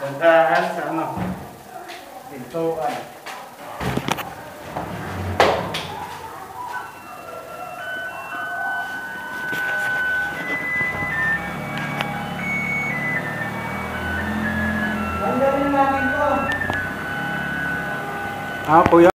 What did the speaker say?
Dadaan sa ano? Pintuan. Tanggalin natin to. Ah, kuya.